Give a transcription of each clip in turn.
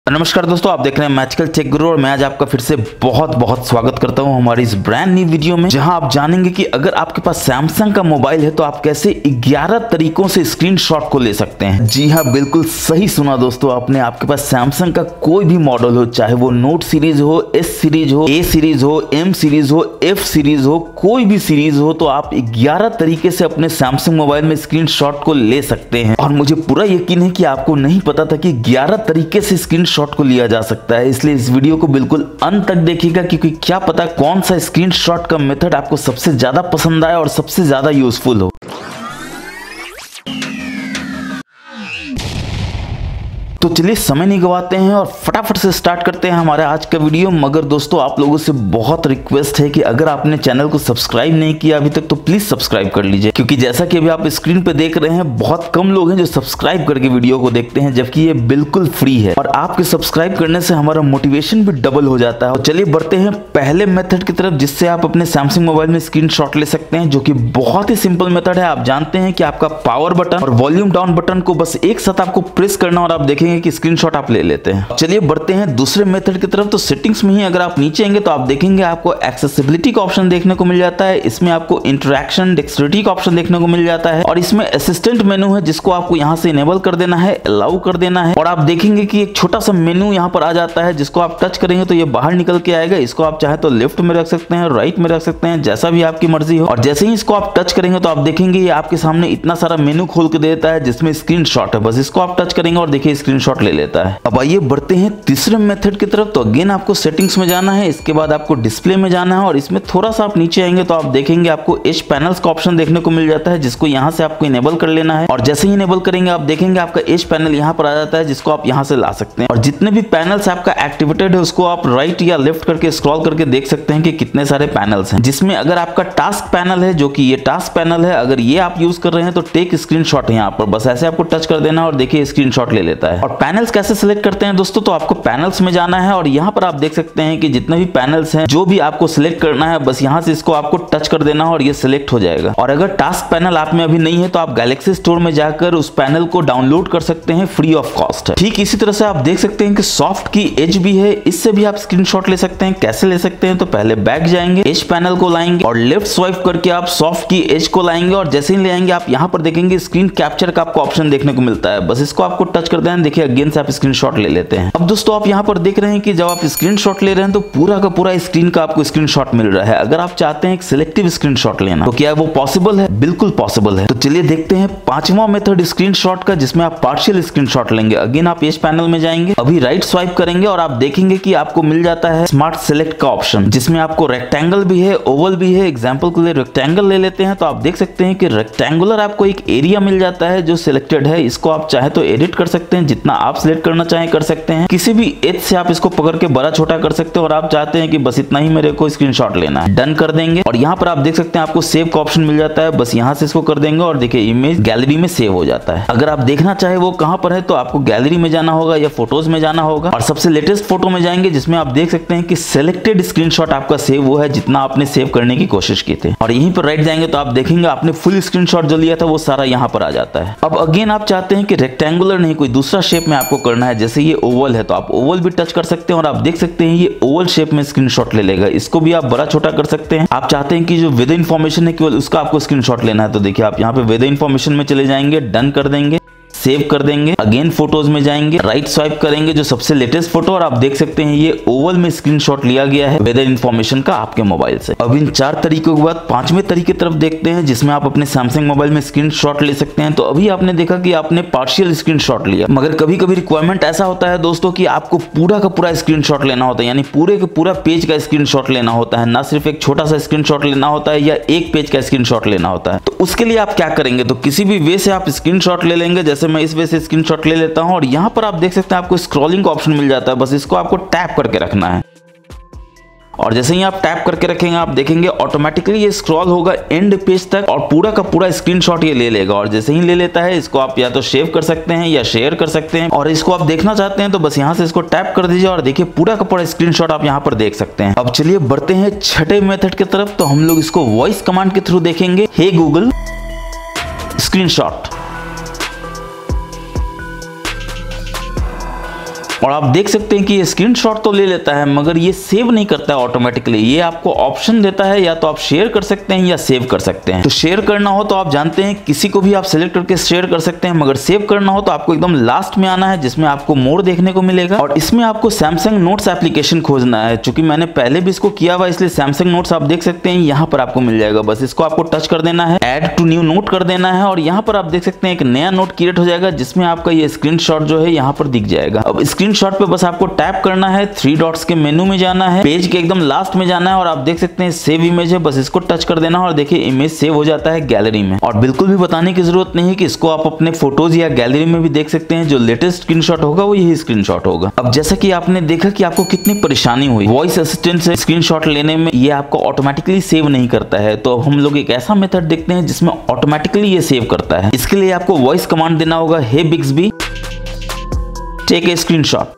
नमस्कार दोस्तों, आप देख रहे हैं मैजिकल टेक गुरु और मैं आज आपका फिर से बहुत स्वागत करता हूं हमारी इस ब्रांड न्यू वीडियो में, जहां आप जानेंगे कि अगर आपके पास सैमसंग का मोबाइल है तो आप कैसे 11 तरीकों से स्क्रीनशॉट को ले सकते हैं। जी हां, बिल्कुल सही सुना दोस्तों आपने। आपके पास सैमसंग का कोई भी मॉडल हो, चाहे वो नोट सीरीज हो, एस सीरीज हो, ए सीरीज हो, एम सीरीज हो, एफ सीरीज हो, कोई भी सीरीज हो, तो आप 11 तरीके से अपने सैमसंग मोबाइल में स्क्रीनशॉट को ले सकते हैं। और मुझे पूरा यकीन है कि आपको नहीं पता था कि 11 तरीके से स्क्रीनशॉट को लिया जा सकता है, इसलिए इस वीडियो को बिल्कुल अंत तक देखिएगा, क्योंकि क्या पता कौन सा स्क्रीनशॉट का मेथड आपको सबसे ज्यादा पसंद आए और सबसे ज्यादा यूजफुल हो। तो चलिए समय नहीं गवाते हैं और फटाफट से स्टार्ट करते हैं हमारा आज का वीडियो। मगर दोस्तों, आप लोगों से बहुत रिक्वेस्ट है कि अगर आपने चैनल को सब्सक्राइब नहीं किया अभी तक तो प्लीज सब्सक्राइब कर लीजिए, क्योंकि जैसा कि अभी आप स्क्रीन पे देख रहे हैं, बहुत कम लोग हैं जो सब्सक्राइब करके वीडियो को देखते हैं, जबकि ये बिल्कुल फ्री है और आपके सब्सक्राइब करने से हमारा मोटिवेशन भी डबल हो जाता है। और चलिए बढ़ते हैं पहले मेथड की तरफ, जिससे आप अपने सैमसंग मोबाइल में स्क्रीनशॉट ले सकते हैं, जो कि बहुत ही सिंपल मेथड है। आप जानते हैं कि आपका पावर बटन और वॉल्यूम डाउन बटन को बस एक साथ आपको प्रेस करना और आप देखेंगे कि स्क्रीनशॉट आप ले लेते हैं। चलिए बढ़ते हैं दूसरे मेथड की तरफ। तो सेटिंग्स में ही अगर आप नीचे आएंगे तो आप देखेंगे आपको एक्सेसिबिलिटी का ऑप्शन देखने को मिल जाता है। इसमें आपको इंटरैक्शन डेक्सटेरिटी का ऑप्शन देखने को मिल जाता है और इसमें असिस्टेंट मेनू है, जिसको आपको यहां से इनेबल कर देना है, अलाउ कर देना है। और आप देखेंगे कि एक छोटा सा मेनू यहां पर आ जाता है, जिसको आप टच करेंगे तो ये बाहर निकल के आएगा। इसको आप चाहे तो लेफ्ट में रख सकते हैं, राइट में रख सकते हैं, जैसा भी आपकी मर्जी हो। और जैसे ही इसको आप टच करेंगे तो आप देखेंगे ये आपके सामने इतना सारा मेनू खोल के देता है, जिसमें स्क्रीनशॉट है। बस इसको आप टच करेंगे और देखिए स्क्रीनशॉट ले लेता है। अब आइए बढ़ते हैं तीसरे मेथड की तरफ। तो अगेन आपको सेटिंग्स में जाना है, इसके बाद आपको डिस्प्ले में जाना है और इसमें थोड़ा सा आप नीचे आएंगे तो आप देखेंगे आपको एज पैनल्स का ऑप्शन देखने को मिल जाता है, जिसको यहां से आपको इनेबल कर लेना है। और जैसे ही इनेबल करेंगे आप देखेंगे आपका एज पैनल यहां पर आ जाता है, जिसको आप यहां से ला सकते हैं। और जितने भी पैनल्स आपका एक्टिवेटेड है उसको आप राइट या लेफ्ट करके स्क्रॉल करके देख सकते हैं कि कितने सारे पैनल्स हैं। जिसमें अगर आपका टास्क पैनल है, जो कि ये टास्क पैनल है, अगर ये आप यूज कर रहे हैं तो टेक स्क्रीनशॉट है यहाँ पर। बस ऐसे आपको टच कर देना और देखिए स्क्रीनशॉट ले लेता है। और पैनल्स कैसे सिलेक्ट करते हैं दोस्तों, तो आपको पैनल्स में जाना है और यहाँ पर आप देख सकते हैं कि जितने भी पैनल्स हैं, जो भी आपको सिलेक्ट करना है, बस यहाँ से इसको आपको टच कर देना और ये सिलेक्ट हो जाएगा। और अगर टास्क पैनल आप में अभी नहीं है तो आप गैलेक्सी स्टोर में जाकर उस पैनल को डाउनलोड कर सकते हैं, फ्री ऑफ कॉस्ट है। ठीक इसी तरह से आप देख सकते हैं कि सॉफ्ट की एज भी है, इससे भी आप स्क्रीनशॉट ले सकते हैं। कैसे ले सकते हैं, तो पहले बैक जाएंगे, एज पैनल को लाएंगे और लेफ्ट स्वाइप करके आप सॉफ्ट की एज को लाएंगे और जैसे ही ले आएंगे आप यहाँ पर देखेंगे स्क्रीन कैप्चर का आपको ऑप्शन देखने को मिलता है। बस इसको आपको टच कर देना, देखिए अगेन से आप स्क्रीनशॉट ले लेते हैं। अब दोस्तों आप यहाँ पर देख रहे हैं कि जब आप स्क्रीनशॉट ले रहे हैं तो पूरा का पूरा स्क्रीन का आपको स्क्रीनशॉट मिल रहा है। अगर आप चाहते हैं एक सिलेक्टिव स्क्रीनशॉट लेना तो क्या वो पॉसिबल है? बिल्कुल पॉसिबल है। तो चलिए देखते हैं पांचवा मेथड स्क्रीनशॉट का, जिसमें आप पार्शियल स्क्रीनशॉट लेंगे। अगेन आप एज पैनल में जाएंगे, अभी राइट स्वाइप करेंगे और आप देखेंगे कि आपको मिल जाता है स्मार्ट सिलेक्ट का ऑप्शन, जिसमें आपको रेक्टेंगल भी है, ओवल भी है। एग्जाम्पल के लिए रेक्टेंगल ले लेते हैं तो आप देख सकते हैं कि रेक्टेंगुलर आपको एक एरिया मिल जाता है जो सिलेक्टेड है। इसको आप चाहे तो एडिट कर सकते हैं, जितना आप सिलेक्ट करना चाहें कर सकते हैं। किसी भी एज से आप इसको पकड़ के बड़ा छोटा कर सकते हैं और आप चाहते हैं कि बस इतना ही मेरे को स्क्रीनशॉट लेना है, डन कर देंगे। और यहाँ पर आप देख सकते हैं आपको सेव का ऑप्शन मिल जाता है, बस यहाँ से इसको कर देंगे और देखिए इमेज गैलरी में सेव हो जाता है। अगर आप देखना चाहे वो कहां पर है तो आपको गैलरी में जाना होगा या फोटोज में जाना होगा और सबसे लेटेस्ट फोटो में जाएंगे, जिसमें आप देख सकते हैं कि सिलेक्टेड स्क्रीनशॉट आपका सेव वो है जितना आपने सेव करने की कोशिश की थी। और यहीं पर राइट जाएंगे तो आप देखेंगे आपने फुल स्क्रीनशॉट जो लिया था वो सारा यहाँ पर आ जाता है। अब अगेन आप चाहते हैं कि रेक्टेंगुलर नहीं कोई दूसरा शेप में आपको करना है, जैसे ये ओवल है तो आप ओवल भी टच कर सकते हैं और आप देख सकते हैं ये ओवल शेप में स्क्रीनशॉट ले लेगा। इसको भी आप बड़ा छोटा कर सकते हैं। आप चाहते हैं कि जो विद इंफॉर्मेशन है केवल उसका आपको स्क्रीनशॉट लेना है तो देखिए आप यहाँ पे विद इंफॉर्मेशन में चले जाएंगे, डन कर देंगे, सेव कर देंगे। अगेन फोटोज में जाएंगे, राइट स्वाइप करेंगे जो सबसे लेटेस्ट फोटो और आप देख सकते हैं ये ओवल में स्क्रीनशॉट लिया गया है वेदर इंफॉर्मेशन का आपके मोबाइल से। अब इन 4 तरीकों के बाद 5वें तरीके की तरफ देखते हैं, जिसमें आप अपने सैमसंग मोबाइल में स्क्रीनशॉट ले सकते हैं। तो अभी आपने देखा कि आपने पार्शियल स्क्रीनशॉट लिया, मगर कभी कभी रिक्वायरमेंट ऐसा होता है दोस्तों कि आपको पूरा का पूरा स्क्रीनशॉट लेना होता है, यानी पूरे का पूरा पेज का स्क्रीनशॉट लेना होता है, ना सिर्फ एक छोटा सा स्क्रीनशॉट लेना होता है या एक पेज का स्क्रीनशॉट लेना होता है। तो उसके लिए आप क्या करेंगे, तो किसी भी वे से आप स्क्रीनशॉट ले लेंगे। जैसे मैं इस वे से स्क्रीनशॉट ले लेता हूं और यहां पर आप देख सकते हैं आपको स्क्रॉलिंग का ऑप्शन मिल जाता है, बस इसको आपको टैप करके रखना है। और जैसे ही आप टैप करके रखेंगे आप देखेंगे ऑटोमेटिकली ये स्क्रॉल होगा एंड पेज तक और पूरा का पूरा स्क्रीनशॉट ये ले लेगा। और जैसे ही ले लेता है इसको आप या तो सेव कर सकते हैं या शेयर कर सकते हैं। और इसको आप देखना चाहते हैं तो बस यहाँ से इसको टैप कर दीजिए और देखिए पूरा का पूरा स्क्रीनशॉट आप यहाँ पर देख सकते हैं। अब चलिए बढ़ते हैं छठे मेथड की तरफ। तो हम लोग इसको वॉइस कमांड के थ्रू देखेंगे। Hey Google screenshot. और आप देख सकते हैं कि ये स्क्रीनशॉट तो ले लेता है मगर ये सेव नहीं करता है ऑटोमेटिकली। ये आपको ऑप्शन देता है या तो आप शेयर कर सकते हैं या सेव कर सकते हैं। तो शेयर करना हो तो आप जानते हैं किसी को भी आप सिलेक्ट करके शेयर कर सकते हैं, मगर सेव करना हो तो आपको एकदम लास्ट में आना है जिसमें आपको मोर देखने को मिलेगा और इसमें आपको सैमसंग नोट्स एप्लीकेशन खोजना है। चूंकि मैंने पहले भी इसको किया हुआ इसलिए सैमसंग नोट्स आप देख सकते हैं यहाँ पर आपको मिल जाएगा। बस इसको आपको टच कर देना है, ऐड टू न्यू नोट कर देना है और यहाँ पर आप देख सकते हैं एक नया नोट क्रिएट हो जाएगा जिसमें आपका ये स्क्रीनशॉट जो है यहाँ पर दिख जाएगा। अब स्क्रीनशॉट पे बस आपको टैप करना है, 3 डॉट्स के मेनू में जाना है, पेज के एकदम लास्ट में जाना है और आप देख सकते हैं सेव इमेज है, बस इसको टच कर देना है और देखिए इमेज सेव हो जाता है गैलरी में। और बिल्कुल भी बताने की जरूरत नहीं है कि इसको आप अपने फोटोज या गैलरी में भी देख सकते हैं। जो लेटेस्ट स्क्रीनशॉट होगा वो यही स्क्रीनशॉट होगा। अब जैसा कि आपने देखा कि आपको कितनी परेशानी हुई वॉइस असिस्टेंट से स्क्रीनशॉट लेने में, ये आपको ऑटोमेटिकली सेव नहीं करता है। तो हम लोग एक ऐसा मेथड देखते हैं जिसमें ऑटोमेटिकली ये सेव करता है। इसके लिए आपको वॉइस कमांड देना होगा, hey Bixby take a screenshot,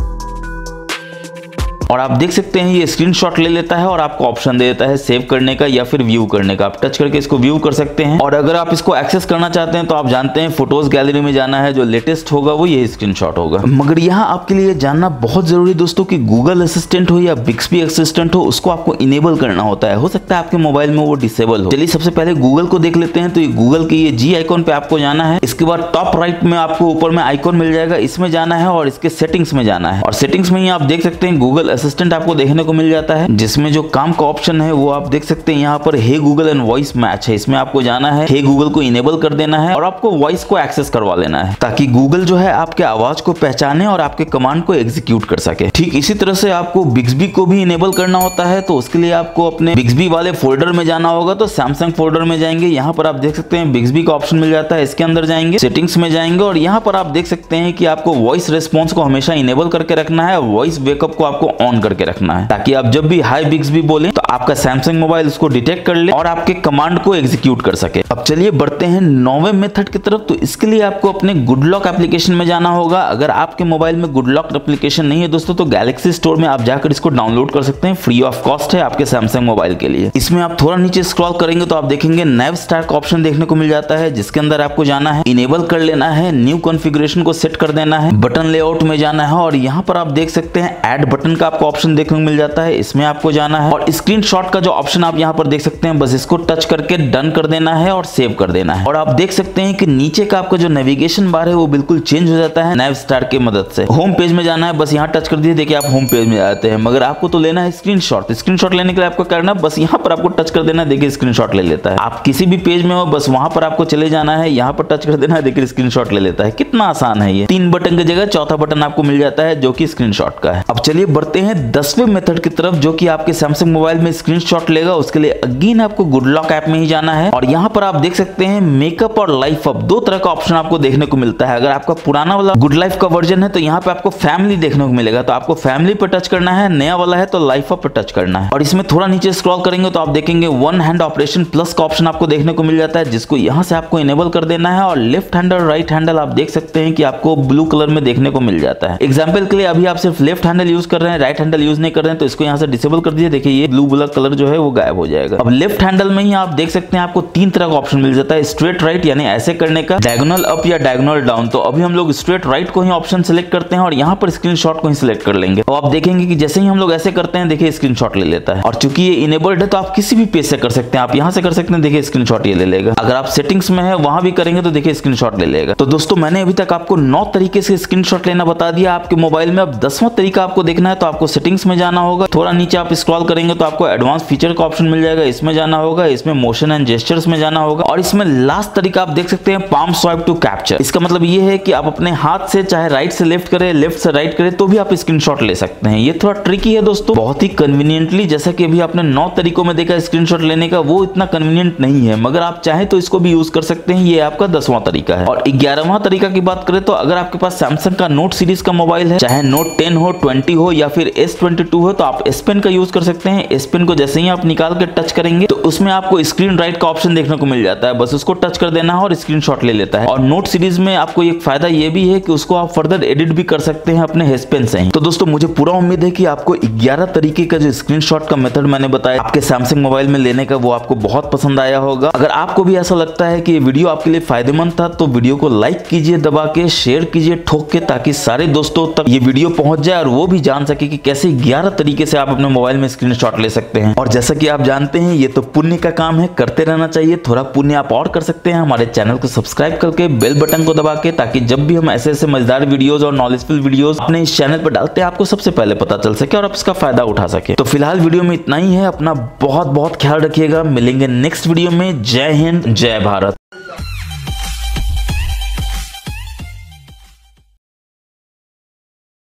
और आप देख सकते हैं ये स्क्रीनशॉट ले लेता है और आपको ऑप्शन दे देता है सेव करने का या फिर व्यू करने का। आप टच करके इसको व्यू कर सकते हैं और अगर आप इसको एक्सेस करना चाहते हैं तो आप जानते हैं फोटोज गैलरी में जाना है, जो लेटेस्ट होगा वो यही स्क्रीनशॉट होगा। मगर यहाँ आपके लिए जानना बहुत जरूरी दोस्तों कि गूगल असिस्टेंट हो या बिक्सबी असिस्टेंट हो, उसको आपको इनेबल करना होता है। हो सकता है आपके मोबाइल में वो डिसेबल हो। चलिए सबसे पहले गूगल को देख लेते हैं। तो ये गूगल के ये जी आइकॉन पे आपको जाना है। इसके बाद टॉप राइट में आपको ऊपर में आइकॉन मिल जाएगा, इसमें जाना है और इसके सेटिंग्स में जाना है। और सेटिंग्स में ही आप देख सकते हैं गूगल असिस्टेंट आपको देखने को मिल जाता है, जिसमें जो काम का ऑप्शन है वो आप देख सकते हैं यहाँ पर hey Google and voice match है। इसमें आपको जाना है, हे गूगल को इनेबल कर देना है और आपको वॉइस को एक्सेस करवा लेना है ताकि गूगल जो है आपके आवाज को पहचाने और आपके कमांड को एग्जीक्यूट कर सके। ठीक इसी तरह से आपको बिक्सबी को भी इनेबल करना होता है। तो उसके लिए आपको अपने बिक्सबी वाले फोल्डर में जाना होगा। तो सैमसंग फोल्डर में जाएंगे, यहाँ पर आप देख सकते हैं बिक्सबी का ऑप्शन मिल जाता है। इसके अंदर जाएंगे, सेटिंग्स में जाएंगे और यहाँ पर आप देख सकते हैं कि आपको वॉइस रिस्पॉन्स को हमेशा इनेबल करके रखना है, वॉइस वेकअप को आपको ऑन करके रखना है ताकि आप जब भी हाई बिक्सबी बोले तो आपका सैमसंग मोबाइल उसको डिटेक्ट कर ले और आपके कमांड को एग्जीक्यूट कर सके। अब चलिए बढ़ते हैं 9वें मेथड की तरफ। तो इसके लिए आपको अपने गुड लॉक एप्लीकेशन में जाना होगा। अगर आपके मोबाइल में गुड लॉक एप्लीकेशन नहीं है दोस्तों तो गैलेक्सी स्टोर में आप जाकर इसको डाउनलोड कर सकते हैं, फ्री ऑफ कॉस्ट है आपके सैमसंग मोबाइल के लिए। इसमें आप थोड़ा नीचे स्क्रॉल करेंगे तो आप देखेंगे नैव स्टार का ऑप्शन देखने को मिल जाता है, जिसके अंदर आपको जाना है, इनेबल कर लेना है, न्यू कॉन्फ़िगरेशन को सेट कर देना है, बटन लेआउट में जाना है और यहाँ पर आप देख सकते हैं ऐड बटन का आपको ऑप्शन देखने को मिल जाता है। इसमें आपको जाना है और स्क्रीनशॉट का जो ऑप्शन आप यहाँ पर देख सकते हैं बस इसको टच करके डन कर देना है और सेव कर देना है। और आप देख सकते हैं कि नीचे का आपका जो नेविगेशन बार है वो बिल्कुल चेंज हो जाता है नैव स्टार की मदद से। होम पेज में जाना है, बस यहाँ टच कर दिए, देखिए आप होम पेज में जाते हैं। मगर आपको तो लेना है स्क्रीनशॉट। स्क्रीनशॉट लेने के लिए आपको करना बस यहाँ पर आपको टच कर देना है, देखिए स्क्रीनशॉट ले लेता है। आप किसी भी पेज में हो बस वहां पर आपको चले जाना है, यहाँ पर टच कर देना है, देखिए स्क्रीनशॉट ले लेता है। कितना आसान है ये। 3 बटन की जगह चौथा बटन आपको मिल जाता है जो कि स्क्रीनशॉट का है। अब चलिए बढ़ते हैं 10वें मेथड की तरफ जो कि आपके सैमसंग मोबाइल में स्क्रीनशॉट लेगा। उसके लिए अगेन आपको गुड लॉक ऐप में ही जाना है और यहाँ पर आप देख सकते हैं मेकअप और लाइफ अप 2 तरह का ऑप्शन आपको देखने को मिलता है। अगर आपका पुराना वाला गुड लाइफ का वर्जन है तो यहाँ पे आपको फैमिली देखने को मिलेगा, तो आपको फैमिली पर टच करना है। नया वाला है तो लाइफ अप पर टच करना है और इसमें थोड़ा नीचे स्क्रॉल करेंगे तो आप देखेंगे वन हैंड ऑपरेशन प्लस का ऑप्शन आपको देखने को मिल जाता है, जिसको यहाँ से आपको इनेबल कर देना है। और लेफ्ट हैंडल राइट हैंडल आप देख सकते हैं कि आपको ब्लू कलर में देखने को मिल जाता है। एग्जाम्पल के लिए अभी आप सिर्फ लेफ्ट हैंडल यूज कर रहे हैं, राइट हैंडल यूज नहीं कर रहे हैं, तो इसको यहाँ से डिसेबल कर दीजिए। देखिए ये ब्लू ब्लैक कलर जो है वो गायब हो जाएगा। अब लेफ्ट हैंडल में ही आप देख सकते हैं आपको 3 तरह का ऑप्शन मिल जाता है, स्ट्रेट राइट यानी ऐसे करने का, डायगोनल अप या डायगोनल डाउन। तो अभी हम लोग स्ट्रेट राइट को ही ऑप्शन सेलेक्ट करते हैं और यहाँ पर स्क्रीनशॉट को ही सिलेक्ट कर लेंगे। तो आप देखेंगे कि जैसे ही हम लोग ऐसे करते हैं देखिए स्क्रीनशॉट ले लेता है। और चूंकि ये इनेबल्ड है तो आप किसी भी पेज से कर सकते हैं, आप यहाँ से कर सकते हैं, देखिए स्क्रीनशॉट ये ले लेगा। अगर आप सेटिंग्स में है वहां भी करेंगे तो देखिए स्क्रीनशॉट ले लेगा। तो दोस्तों मैंने अभी तक आपको 9 तरीके से स्क्रीनशॉट लेना बता दिया आपके मोबाइल में। अब 10वां तरीका आपको देखना है तो आपको सेटिंग्स में जाना होगा। थोड़ा नीचे आप स्क्रॉल करेंगे तो आपको एडवांस फीचर का ऑप्शन मिल जाएगा, इसमें जाना होगा। इसमें मोशन एंड जेस्चर्स में जाना होगा और इसमें लास्ट तरीका आप देख सकते हैं पाम स्वाइप टू कैप्चर। इसका मतलब ये है कि आप अपने हाथ से चाहे राइट से लेफ्ट करें, लेफ्ट से राइट करें तो भी आप स्क्रीनशॉट ले सकते हैं। ये थोड़ा ट्रिकी है दोस्तों, बहुत ही कन्वीनियंटली, जैसा कि अभी आपने 9 तरीकों में देखा स्क्रीनशॉट लेने का, वो इतना कन्वीनियंट नहीं है, मगर आप चाहें तो इसको भी यूज कर सकते हैं। ये आपका 10वां तरीका है। और 11वां तरीका की बात करें तो अगर आपके पास सैमसंग का नोट सीरीज का मोबाइल है, चाहे नोट 10 हो, 20 हो या फिर S22 है तो आप S Pen का यूज कर सकते हैं। S Pen को जैसे ही आप निकाल के टच करेंगे तो उसमें आपको स्क्रीन राइट का ऑप्शन देखने को मिल जाता है, बस उसको टच कर देना है और स्क्रीनशॉट ले लेता है। और नोट सीरीज में आपको एक फायदा ये भी है कि उसको आप फर्दर एडिट भी कर सकते हैं अपने S Pen से ही। तो दोस्तों मुझे पूरा उम्मीद है कि आपको 11 तरीके का जो स्क्रीनशॉट का मेथड मैंने बताया आपके सैमसंग मोबाइल में लेने का वो आपको बहुत पसंद आया होगा। अगर आपको भी ऐसा लगता है कि ये वीडियो आपके लिए फायदेमंद था तो वीडियो को लाइक कीजिए दबा के, शेयर कीजिए ठोक के, ताकि सारे दोस्तों तक ये वीडियो पहुंच जाए और वो भी जान सके कि कैसे 11 तरीके से आप अपने मोबाइल में स्क्रीनशॉट ले सकते हैं। और जैसा कि आप जानते हैं ये तो पुण्य का काम है, करते रहना चाहिए। थोड़ा पुण्य आप और कर सकते हैं हमारे चैनल को सब्सक्राइब करके, बेल बटन को दबा के, ताकि जब भी हम ऐसे ऐसे मजेदार वीडियोस और नॉलेजफुल वीडियोस अपने इस चैनल पर डालते हैं आपको सबसे पहले पता चल सके और आप इसका फायदा उठा सके। तो फिलहाल वीडियो में इतना ही है। अपना बहुत बहुत ख्याल रखिएगा। मिलेंगे नेक्स्ट वीडियो में। जय हिंद, जय भारत।